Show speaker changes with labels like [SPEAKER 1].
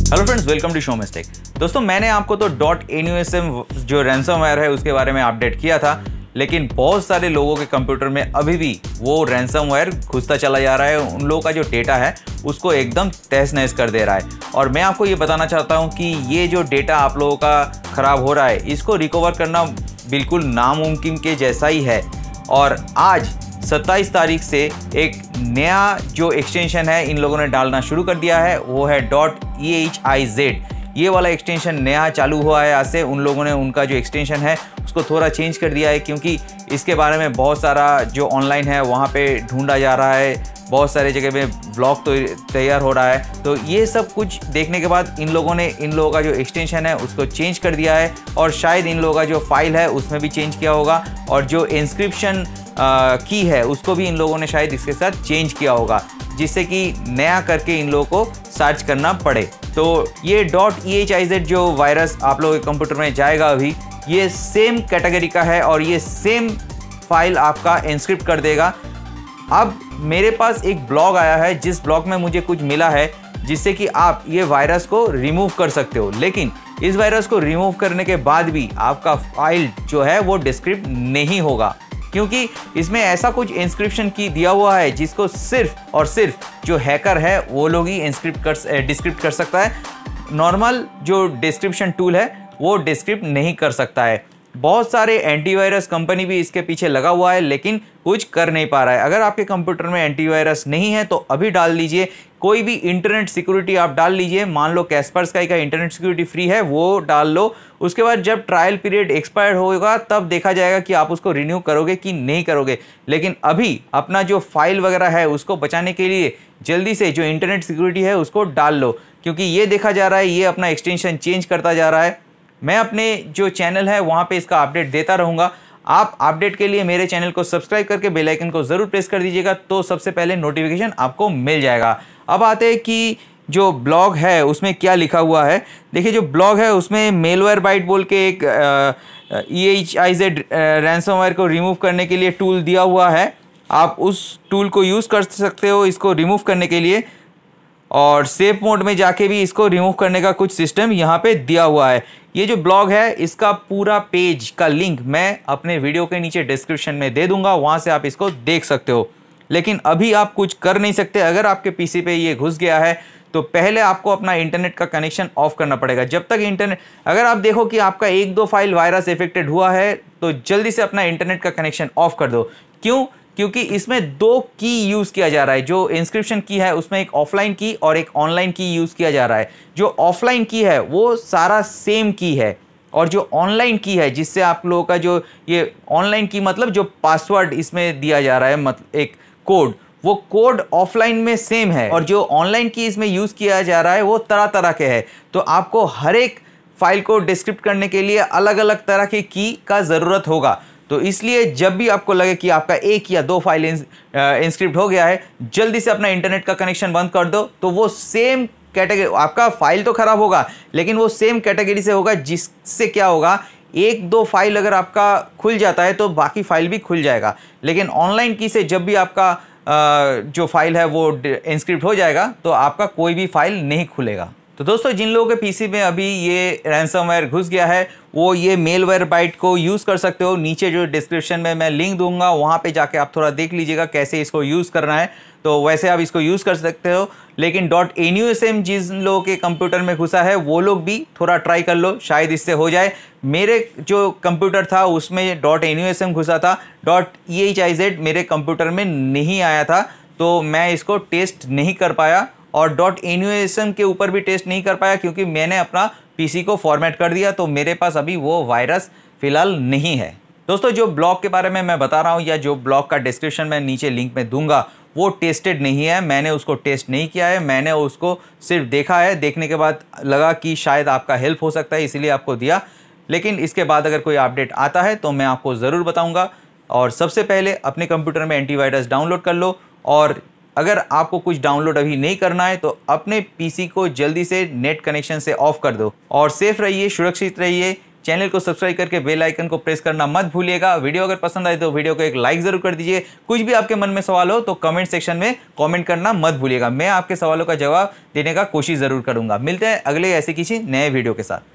[SPEAKER 1] Hello friends, welcome to show mistake. दोस्तों, मैंने आपको तो .NUSM जो रैंसमवेयर है उसके बारे में अपडेट किया था, लेकिन बहुत सारे लोगों के कंप्यूटर में अभी भी वो रैंसमवेयर घुसता चला जा रहा है। उन लोगों का जो डेटा है उसको एकदम तहस नहस कर दे रहा है। और मैं आपको ये बताना चाहता हूँ कि ये जो डेटा आप लोगों का ख़राब हो रहा है, इसको रिकवर करना बिल्कुल नामुमकिन के जैसा ही है। और आज 27 तारीख से एक नया जो एक्सटेंशन है इन लोगों ने डालना शुरू कर दिया है, वो है .EHIZ। ये वाला एक्सटेंशन नया चालू हुआ है आज से। उन लोगों ने उनका जो एक्सटेंशन है उसको थोड़ा चेंज कर दिया है, क्योंकि इसके बारे में बहुत सारा जो ऑनलाइन है वहाँ पे ढूंढा जा रहा है, बहुत सारे जगह में ब्लॉग तो तैयार हो रहा है। तो ये सब कुछ देखने के बाद इन लोगों का जो एक्सटेंशन है उसको चेंज कर दिया है, और शायद इन लोगों का जो फाइल है उसमें भी चेंज किया होगा, और जो इंस्क्रिप्शन की है उसको भी इन लोगों ने शायद इसके साथ चेंज किया होगा, जिससे कि नया करके इन लोगों को सर्च करना पड़े। तो ये .EHIZ जो वायरस आप लोगों के कंप्यूटर में जाएगा अभी, ये सेम कैटेगरी का है और ये सेम फाइल आपका इंस्क्रिप्ट कर देगा। अब मेरे पास एक ब्लॉग आया है, जिस ब्लॉग में मुझे कुछ मिला है जिससे कि आप ये वायरस को रिमूव कर सकते हो। लेकिन इस वायरस को रिमूव करने के बाद भी आपका फाइल जो है वो डिस्क्रिप्ट नहीं होगा, क्योंकि इसमें ऐसा कुछ इंस्क्रिप्शन की दिया हुआ है जिसको सिर्फ और सिर्फ जो हैकर है वो लोग ही डिस्क्रिप्ट कर सकता है। नॉर्मल जो डिस्क्रिप्शन टूल है वो डिस्क्रिप्ट नहीं कर सकता है। बहुत सारे एंटीवायरस कंपनी भी इसके पीछे लगा हुआ है, लेकिन कुछ कर नहीं पा रहा है। अगर आपके कंप्यूटर में एंटीवायरस नहीं है तो अभी डाल लीजिए, कोई भी इंटरनेट सिक्योरिटी आप डाल लीजिए। मान लो कैस्पर्सकाई का इंटरनेट सिक्योरिटी फ्री है, वो डाल लो। उसके बाद जब ट्रायल पीरियड एक्सपायर होगा तब देखा जाएगा कि आप उसको रिन्यू करोगे कि नहीं करोगे। लेकिन अभी अपना जो फाइल वगैरह है उसको बचाने के लिए जल्दी से जो इंटरनेट सिक्योरिटी है उसको डाल लो, क्योंकि ये देखा जा रहा है ये अपना एक्सटेंशन चेंज करता जा रहा है। मैं अपने जो चैनल है वहाँ पे इसका अपडेट देता रहूँगा। आप अपडेट के लिए मेरे चैनल को सब्सक्राइब करके बेल आइकन को ज़रूर प्रेस कर दीजिएगा, तो सबसे पहले नोटिफिकेशन आपको मिल जाएगा। अब आते हैं कि जो ब्लॉग है उसमें क्या लिखा हुआ है। देखिए, जो ब्लॉग है उसमें मेलवेयरबाइट बोल के एक EHIZ रैंसमवेयर को रिमूव करने के लिए टूल दिया हुआ है। आप उस टूल को यूज़ कर सकते हो इसको रिमूव करने के लिए, और सेफ मोड में जाके भी इसको रिमूव करने का कुछ सिस्टम यहाँ पे दिया हुआ है। ये जो ब्लॉग है इसका पूरा पेज का लिंक मैं अपने वीडियो के नीचे डिस्क्रिप्शन में दे दूंगा, वहाँ से आप इसको देख सकते हो। लेकिन अभी आप कुछ कर नहीं सकते। अगर आपके पीसी पे ये घुस गया है तो पहले आपको अपना इंटरनेट का कनेक्शन ऑफ करना पड़ेगा। जब तक इंटरनेट, अगर आप देखो कि आपका 1-2 फाइल वायरस इफेक्टेड हुआ है तो जल्दी से अपना इंटरनेट का कनेक्शन ऑफ कर दो। क्यों? क्योंकि इसमें 2 की यूज़ किया जा रहा है। जो इंस्क्रिप्शन की है उसमें एक ऑफलाइन की और एक ऑनलाइन की यूज़ किया जा रहा है। जो ऑफलाइन की है वो सारा सेम की है, और जो ऑनलाइन की है जिससे आप लोगों का जो ये ऑनलाइन की मतलब जो पासवर्ड इसमें दिया जा रहा है, मतलब एक कोड, वो कोड ऑफलाइन में सेम है, और जो ऑनलाइन की इसमें यूज़ किया जा रहा है वो तरह तरह के है। तो आपको हर एक फाइल को डिस्क्रिप्ट करने के लिए अलग अलग तरह की का ज़रूरत होगा। तो इसलिए जब भी आपको लगे कि आपका 1 या 2 फाइल इंस्क्रिप्ट हो गया है, जल्दी से अपना इंटरनेट का कनेक्शन बंद कर दो। तो वो सेम कैटेगरी, आपका फाइल तो खराब होगा लेकिन वो सेम कैटेगरी से होगा, जिससे क्या होगा, 1-2 फाइल अगर आपका खुल जाता है तो बाकी फाइल भी खुल जाएगा। लेकिन ऑनलाइन की से जब भी आपका जो फाइल है वो इंस्क्रिप्ट हो जाएगा तो आपका कोई भी फाइल नहीं खुलेगा। तो दोस्तों, जिन लोगों के पीसी में अभी ये रैंसमवेयर घुस गया है वो ये मेलवेयरबाइट को यूज़ कर सकते हो। नीचे जो डिस्क्रिप्शन में मैं लिंक दूंगा, वहाँ पे जाके आप थोड़ा देख लीजिएगा कैसे इसको यूज़ करना है। तो वैसे आप इसको यूज़ कर सकते हो। लेकिन .NUSM जिन लोगों के कंप्यूटर में घुसा है वो लोग भी थोड़ा ट्राई कर लो, शायद इससे हो जाए। मेरे जो कंप्यूटर था उसमें .NUSM घुसा था, .EHIZ मेरे कंप्यूटर में नहीं आया था, तो मैं इसको टेस्ट नहीं कर पाया, और .NUSM के ऊपर भी टेस्ट नहीं कर पाया क्योंकि मैंने अपना पीसी को फॉर्मेट कर दिया। तो मेरे पास अभी वो वायरस फिलहाल नहीं है। दोस्तों, जो ब्लॉग के बारे में मैं बता रहा हूँ या जो ब्लॉग का डिस्क्रिप्शन में नीचे लिंक में दूंगा वो टेस्टेड नहीं है। मैंने उसको टेस्ट नहीं किया है, मैंने उसको सिर्फ देखा है। देखने के बाद लगा कि शायद आपका हेल्प हो सकता है, इसीलिए आपको दिया। लेकिन इसके बाद अगर कोई अपडेट आता है तो मैं आपको ज़रूर बताऊँगा। और सबसे पहले अपने कंप्यूटर में एंटीवायरस डाउनलोड कर लो, और अगर आपको कुछ डाउनलोड अभी नहीं करना है तो अपने पीसी को जल्दी से नेट कनेक्शन से ऑफ कर दो, और सेफ रहिए, सुरक्षित रहिए। चैनल को सब्सक्राइब करके बेल आइकन को प्रेस करना मत भूलिएगा। वीडियो अगर पसंद आए तो वीडियो को एक लाइक जरूर कर दीजिए। कुछ भी आपके मन में सवाल हो तो कमेंट सेक्शन में कमेंट करना मत भूलिएगा। मैं आपके सवालों का जवाब देने का कोशिश जरूर करूंगा। मिलते हैं अगले ऐसे किसी नए वीडियो के साथ।